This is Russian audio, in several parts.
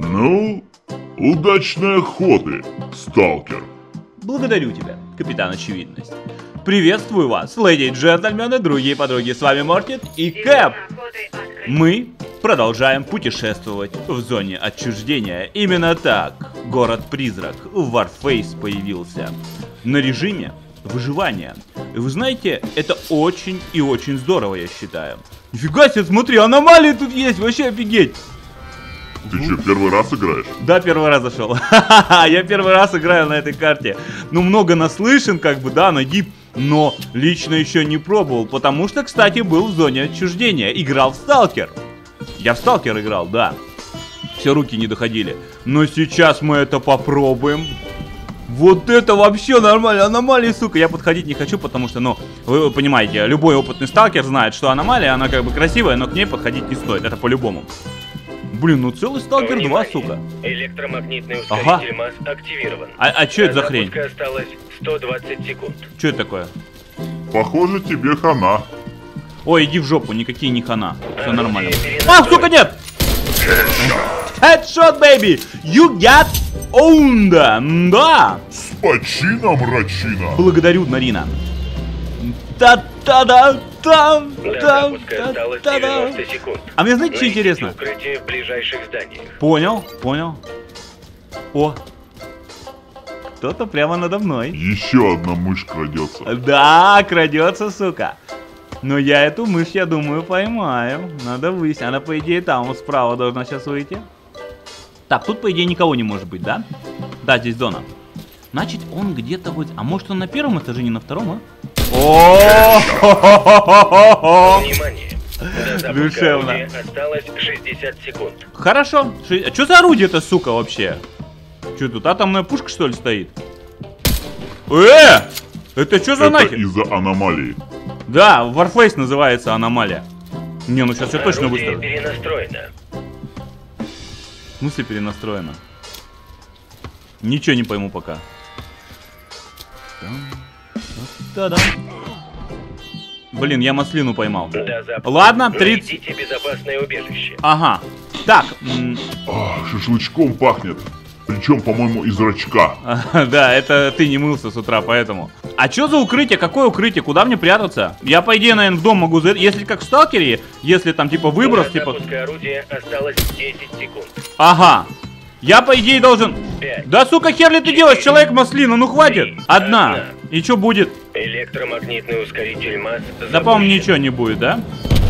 Ну, удачной охоты, сталкер. Благодарю тебя, капитан Очевидность. Приветствую вас, леди и джентльмены, другие подруги, с вами Мортид и Кэп. Мы продолжаем путешествовать в зоне отчуждения. Именно так город-призрак Warface появился на режиме выживания. И вы знаете, это очень и очень здорово, я считаю. Нифига себе, смотри, аномалии тут есть, вообще офигеть. Ты что, первый раз играешь? Да, первый раз зашел. Я первый раз играю на этой карте. Ну, много наслышан, как бы, да, на дип, но лично еще не пробовал, потому что, кстати, был в зоне отчуждения. Играл в Сталкер. Я в Сталкер играл, да. Все руки не доходили. Но сейчас мы это попробуем. Вот это вообще нормально, аномалии, сука. Я подходить не хочу, потому что, ну, вы понимаете, любой опытный сталкер знает, что аномалия, она как бы красивая, но к ней подходить не стоит, это по-любому. Блин, ну целый сталкер 2, сука. Электромагнитный ускоритель масс активирован. А что это за хрень? Осталось 120 секунд. Что это такое? Похоже, тебе хана. Ой, иди в жопу, никакие не хана. Все нормально. А, сука, нет! Headshot, baby! You got owned! Да! С почином, рачина! Благодарю, Нарина. Та-та-да-та! Та-та-та! А мне знаете, что интересно? Укрытие в ближайших зданиях. Понял, понял. О! Кто-то прямо надо мной. Еще одна мышь крадется. Да, крадется, сука. Но я эту мышь, я думаю, поймаю. Надо выяснить. Она, по идее, там вот справа должна сейчас выйти. Так, тут, по идее, никого не может быть, да? Да, здесь зона. Значит, он где-то вот... А может, он на первом этаже, не на втором, а? О! Внимание! Душевно. Осталось 60 секунд. Хорошо. А что за орудие-то, сука, вообще? Что тут, атомная пушка, что ли, стоит? Это что за нахер? Это из-за аномалии. Да, Warface называется аномалия. Не, ну сейчас я точно Орудие выставлю. перенастроено. В смысле перенастроено? Ничего не пойму пока. Та-дам. Блин, я маслину поймал. Ладно, 30. Найдите безопасное убежище. Ага. Так. Шашлычком пахнет. Причем, по-моему, из рачка. Да, это ты не мылся с утра, поэтому. А что за укрытие? Какое укрытие? Куда мне прятаться? Я, по идее, наверное, в дом могу зайти. Если как в Сталкере, если там, типа, выброс, типа... Орудия осталось 10 секунд. Ага. Я, по идее, должен... 5, Да, сука, хер ли ты делаешь, человек-маслина? Ну, хватит. 3, Одна. И что будет? Электромагнитный ускоритель масс. Да, по-моему, ничего не будет, да?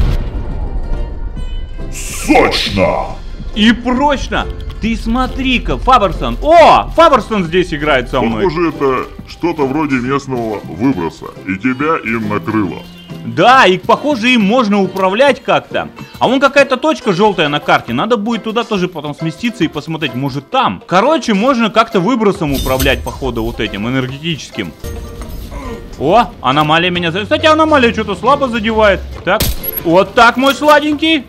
Сочно! И прочно! Ты смотри-ка, Фаберсон. О, Фаберсон здесь играет со мной. Похоже, это что-то вроде местного выброса. И тебя им накрыло. Да, и похоже им можно управлять как-то. А вон какая-то точка желтая на карте. Надо будет туда тоже потом сместиться и посмотреть, может там. Короче, можно как-то выбросом управлять, походу, вот этим энергетическим. О, аномалия меня... Кстати, аномалия что-то слабо задевает. Так, вот так, мой сладенький.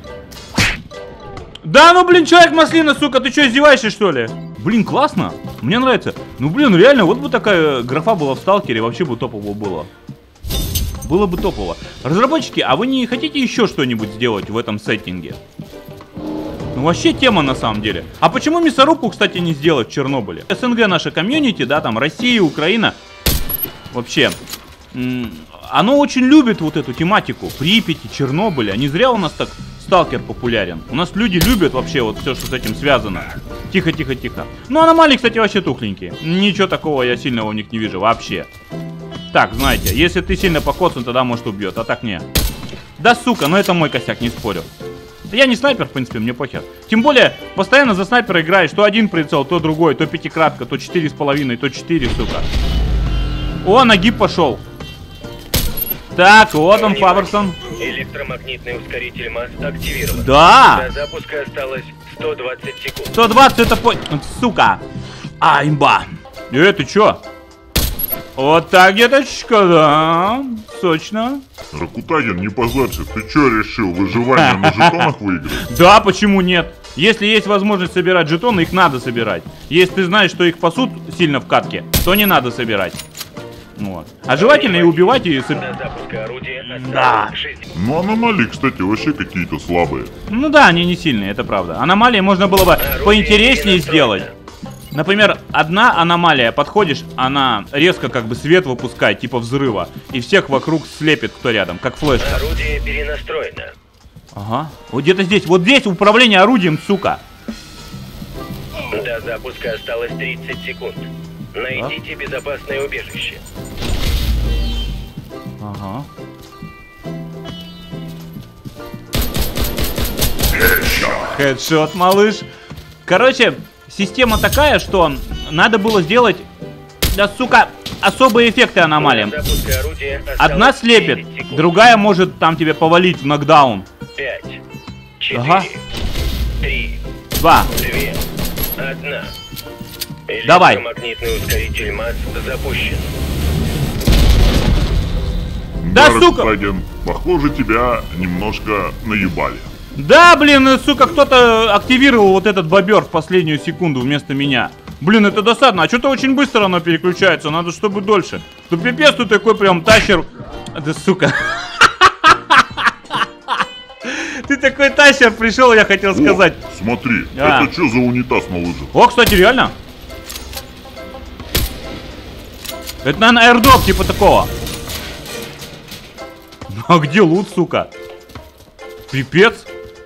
Да ну, блин, человек-маслина, сука, ты что, издеваешься, что ли? Блин, классно, мне нравится. Ну, блин, реально, вот бы такая графа была в Сталкере, вообще бы топово было. Было бы топово. Разработчики, а вы не хотите еще что-нибудь сделать в этом сеттинге? Ну, вообще тема на самом деле. А почему мясорубку, кстати, не сделать в Чернобыле? СНГ наша комьюнити, да, там Россия, Украина. Вообще, оно очень любит вот эту тематику. Припяти, Чернобыля. Не зря у нас так Сталкер популярен. У нас люди любят вообще вот все, что с этим связано. Тихо, тихо, тихо. Ну, аномалии, кстати, вообще тухленькие. Ничего такого я сильного в них не вижу вообще. Так, знаете, если ты сильно покоцан, тогда, может, убьет, а так не. Да, сука, но это мой косяк, не спорю. Я не снайпер, в принципе, мне похер. Тем более, постоянно за снайпера играешь. То один прицел, то другой, то пятикратка, то 4,5, то 4, сука. О, нагиб пошел. Так, вот он, Фаберсон. Электромагнитный ускоритель масс активирован. Да! До запуска осталось 120 секунд. 120 это по... Сука. А, имба. Ты чё? Вот так, деточка, да. Сочно. Ракутагин, не позорься. Ты чё решил? Выживание на жетонах выиграть? Да, почему нет? Если есть возможность собирать жетоны, их надо собирать. Если ты знаешь, что их пасут сильно в катке, то не надо собирать. Вот. А желательно и убивать и... До запуска орудия Да. осталось 60. Ну, аномалии, кстати, вообще какие-то слабые. Ну да, они не сильные, это правда. Аномалии можно было бы Орудие поинтереснее перенастроено. сделать. Например, одна аномалия, подходишь, она резко как бы свет выпускает, типа взрыва, и всех вокруг слепит, кто рядом, как флешка. Орудие перенастроено. Ага. Вот где-то здесь, вот здесь управление орудием, сука. До запуска осталось 30 секунд. Найдите безопасное убежище. Ага. Хедшот, малыш. Короче, система такая, что надо было сделать, да, сука, особые эффекты аномалиям. До запуска орудия осталось Одна слепит, 10 секунд. другая может там тебе повалить в нокдаун. 5, 4, Ага. 3, 2. 2, 1. Давай. Электромагнитный ускоритель масс запущен. Да, сука! Господин, похоже, тебя немножко наебали. Да, блин, сука, кто-то активировал вот этот бобер в последнюю секунду вместо меня. Блин, это досадно. А что-то очень быстро оно переключается. Надо, чтобы дольше. Ну, пипец, ты такой прям тащер. Да, сука. Ты такой тащер пришел, я хотел сказать. О, смотри, А. это что за унитаз на лыжах? О, кстати, реально. Это, наверное, аирдроп типа такого. А где лут, сука? Пипец.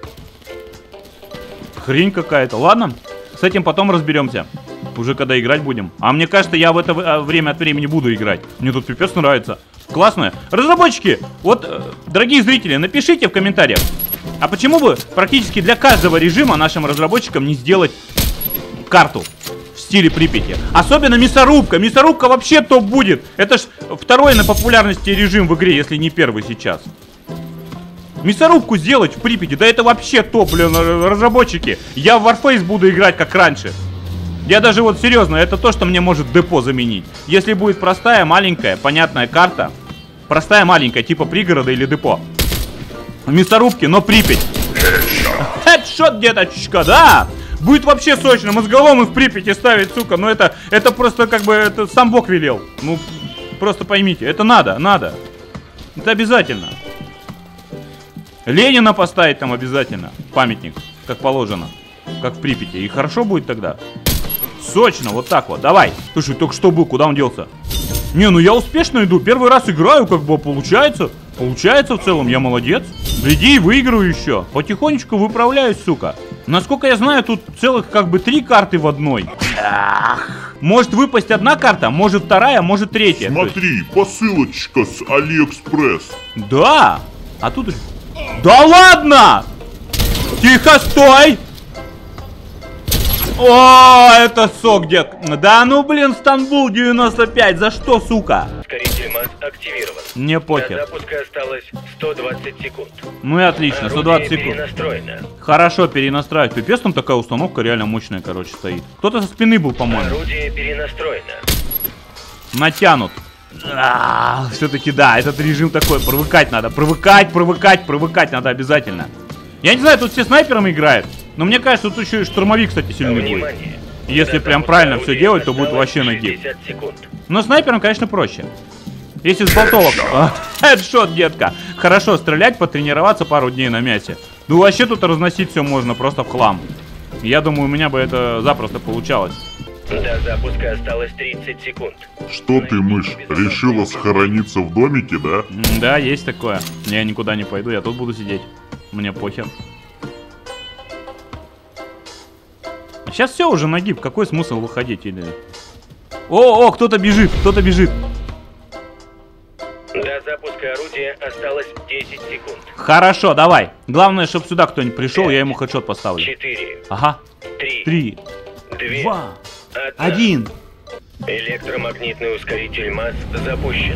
Хрень какая-то. Ладно, с этим потом разберемся. Уже когда играть будем. А мне кажется, я в это время от времени буду играть. Мне тут пипец нравится. Классно. Разработчики, вот, дорогие зрители, напишите в комментариях. А почему бы практически для каждого режима нашим разработчикам не сделать карту в стиле Припяти? Особенно мясорубка. Мясорубка вообще топ будет. Это ж второй на популярности режим в игре, если не первый сейчас. Мясорубку сделать в Припяти, да это вообще топ, блин, разработчики. Я в Warface буду играть как раньше. Я даже вот серьезно, это то, что мне может депо заменить. Если будет простая, маленькая, понятная карта. Простая, маленькая, типа пригорода или депо. Мясорубки, но Припять. Хедшот, деточка, да! Будет вообще сочно, мозголомы в Припяти ставить, сука. Но это просто как бы, это сам Бог велел. Ну, просто поймите, это надо. Это обязательно. Ленина поставить там обязательно. Памятник, как положено. Как в Припяти. И хорошо будет тогда. Сочно, вот так вот, давай. Слушай, только что был, куда он делся? Не, ну я успешно иду, первый раз играю, как бы получается. Получается в целом, я молодец. Гляди, выиграю еще. Потихонечку выправляюсь, сука. Насколько я знаю, тут целых как бы 3 карты в одной. Может выпасть одна карта, может вторая, может третья. Смотри, посылочка с Алиэкспресс. Да, а тут... Да ладно! Тихо, стой! О, это сок, дед. Да ну, блин, Стамбул 95. За что, сука? Ускоритель масс активирован. Не До похер. запуска осталось 120 секунд. Ну и отлично, 120 Орудие секунд. перенастроено. Хорошо, перенастраивать. Пипец, там такая установка реально мощная, короче, стоит. Кто-то со спины был, по-моему. Орудие перенастроено. Натянут. Все-таки да, этот режим такой. Привыкать надо. Привыкать надо обязательно. Я не знаю, тут все снайперами играют. Но мне кажется, тут еще и штурмовик, кстати, сильный будет. Внимание! Если До прям запуска правильно все орудия делать, то будет осталось вообще нагиб. 60 секунд. Но снайпером, конечно, проще. Если с болтовок. Хедшот, детка. Хорошо, стрелять, потренироваться пару дней на мясе. Ну вообще тут разносить все можно просто в хлам. Я думаю, у меня бы это запросто получалось. До запуска осталось 30 секунд. Что ты, мышь, решила схорониться в домике, да? Да, есть такое. Я никуда не пойду, я тут буду сидеть. Мне похер. Сейчас все уже нагиб. Какой смысл выходить или... О, кто-то бежит, До запуска орудия осталось 10 секунд. Хорошо, давай. Главное, чтобы сюда кто-нибудь пришел, я ему хедшот поставлю. 4, Ага. 3, 3, 2, 2, 1. Электромагнитный ускоритель масс запущен.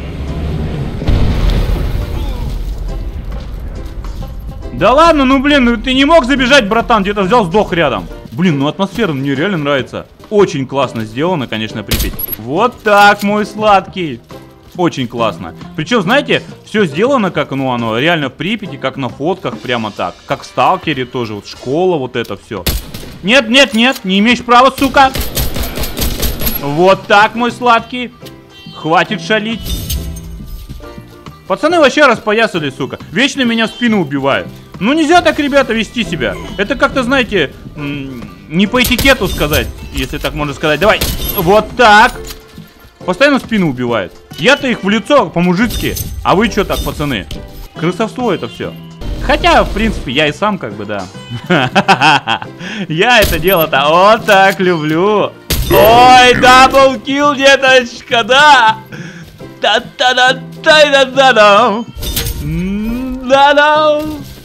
Да ладно, ну блин, ну ты не мог забежать, братан, где-то взял, сдох рядом. Блин, ну атмосфера мне реально нравится. Очень классно сделано, конечно, Припять. Вот так, мой сладкий. Очень классно. Причем, знаете, все сделано как, ну, оно реально в Припяти, как на фотках, прямо так. Как в Сталкере тоже, вот школа, вот это все. Нет, не имеешь права, сука. Вот так, мой сладкий. Хватит шалить. Пацаны вообще распоясали, сука. Вечно меня в спину убивают. Ну нельзя так, ребята, вести себя. Это как-то, знаете, не по этикету сказать, если так можно сказать. Давай, вот так. Постоянно в спину убивают. Я-то их в лицо по-мужицки. А вы что так, пацаны? Крысовство это все. Хотя, в принципе, я и сам как бы, да. Я это дело-то вот так люблю. Ой, даблкил, деточка, да. Да-да-да-да-да-да. Да-да.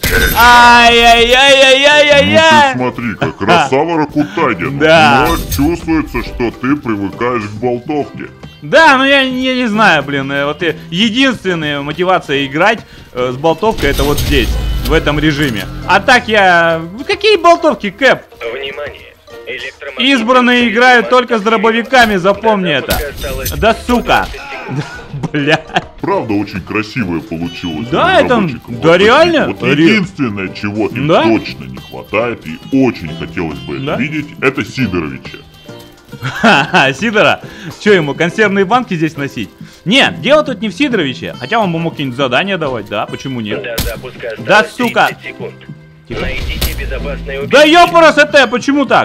Ай-яй-яй-яй-яй-яй-яй. Ну ты смотри-ка, красава Ракутаги. Да. Но чувствуется, что ты привыкаешь к болтовке. Да, ну я не знаю, блин, вот единственная мотивация играть с болтовкой это вот здесь, в этом режиме. А так я... Какие болтовки, Кэп? Внимание! Избранные играют только с дробовиками, запомни это. Да сука. Бля. Правда, очень красивое получилось. Да, это... разработчикам. Да реально? Вот единственное, чего им Да? точно не хватает и очень хотелось бы Да? это видеть, это Сидоровича. Ха-ха, Сидора. Че ему, консервные банки здесь носить? Нет, дело тут не в Сидоровиче. Хотя он бы мог какие-нибудь задания давать, да? Почему нет? До запуска осталось Да, сука. 30 секунд. Тихо. Найдите безопасное Да убежище. ёпарасоте, почему так?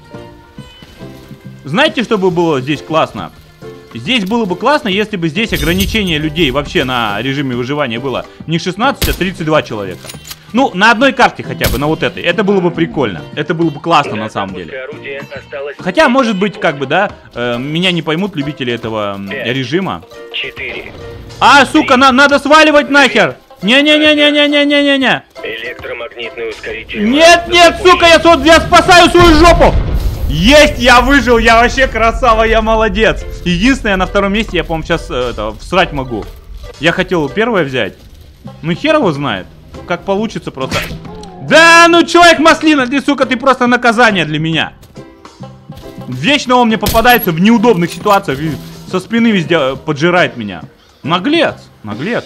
Знаете, что бы было здесь классно? Здесь было бы классно, если бы здесь ограничение людей вообще на режиме выживания было не 16, а 32 человека. Ну, на одной карте хотя бы, на вот этой. Это было бы прикольно. Это было бы классно До на самом запуска деле. орудия осталось Хотя, может быть, как бы, да, меня не поймут любители этого режима. 4. А, сука, надо сваливать нахер! Не-не-не-не-не-не-не-не-не! Электромагнитный ускоритель. Нет, нет, сука, я спасаю свою жопу! Есть, я выжил, я вообще красава, я молодец. Единственное, я на втором месте, я, по-моему, сейчас всрать могу. Я хотел первое взять. Ну хер его знает. Как получится просто. Да, ну человек-маслина, ты, сука, ты просто наказание для меня. Вечно он мне попадается в неудобных ситуациях и со спины везде поджирает меня. Наглец, наглец.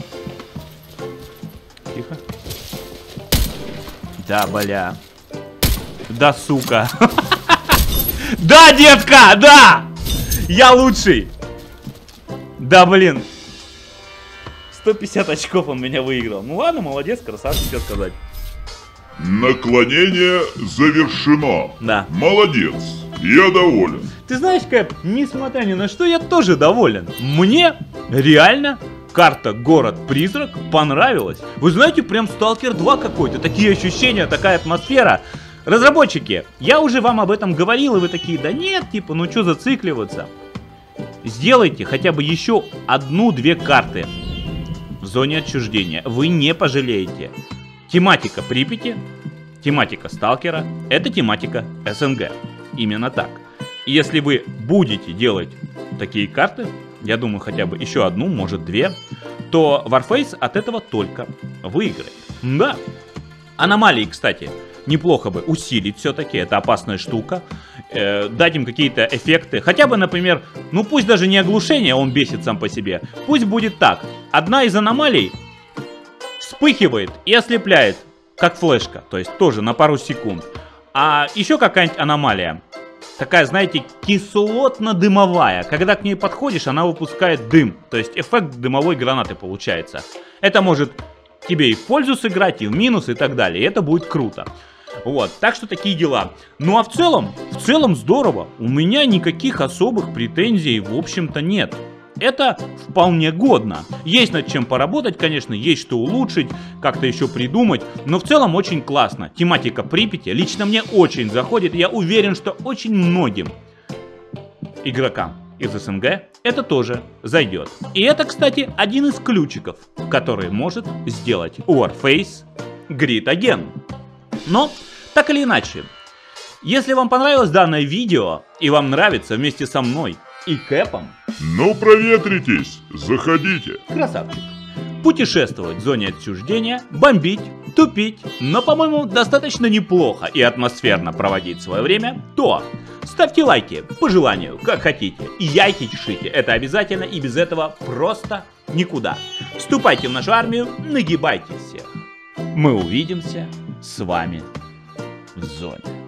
Тихо. Да, бля. Да, сука. Да, детка, да! Я лучший. Да, блин. 150 очков он меня выиграл. Ну ладно, молодец, красавчик, что сказать. Наклонение завершено. Да. Молодец. Я доволен. Ты знаешь, Кэп, несмотря ни на что, я тоже доволен. Мне реально карта Город-Призрак понравилась. Вы знаете, прям Сталкер 2 какой-то. Такие ощущения, такая атмосфера. Разработчики, я уже вам об этом говорил, и вы такие, да нет, типа, ну что зацикливаться. Сделайте хотя бы еще 1-2 карты в зоне отчуждения. Вы не пожалеете. Тематика Припяти, тематика Сталкера, это тематика СНГ. Именно так. И если вы будете делать такие карты, я думаю, хотя бы еще 1, может 2, то Warface от этого только выиграет. Да. Аномалии, кстати, неплохо бы усилить все-таки, это опасная штука. Дать им какие-то эффекты. Хотя бы, например, ну пусть даже не оглушение, он бесит сам по себе. Пусть будет так. Одна из аномалий вспыхивает и ослепляет, как флешка. То есть тоже на пару секунд. А еще какая-нибудь аномалия. Такая, знаете, кислотно-дымовая. Когда к ней подходишь, она выпускает дым. То есть эффект дымовой гранаты получается. Это может тебе и в пользу сыграть, и в минус, и так далее. И это будет круто. Вот, так что такие дела. Ну а в целом здорово. У меня никаких особых претензий, в общем-то, нет. Это вполне годно. Есть над чем поработать, конечно, есть что улучшить, как-то еще придумать. Но в целом очень классно. Тематика Припяти лично мне очень заходит. Я уверен, что очень многим игрокам из СНГ это тоже зайдет. И это, кстати, один из ключиков, который может сделать Warface Great Again. Но, так или иначе, если вам понравилось данное видео и вам нравится вместе со мной и Кэпом, Ну проветритесь, заходите. красавчик, путешествовать в зоне отчуждения, бомбить, тупить, но, по-моему, достаточно неплохо и атмосферно проводить свое время, то ставьте лайки по желанию, как хотите, и яйки чешите, это обязательно, и без этого просто никуда. Вступайте в нашу армию, нагибайте всех. Мы увидимся с вами в зоне.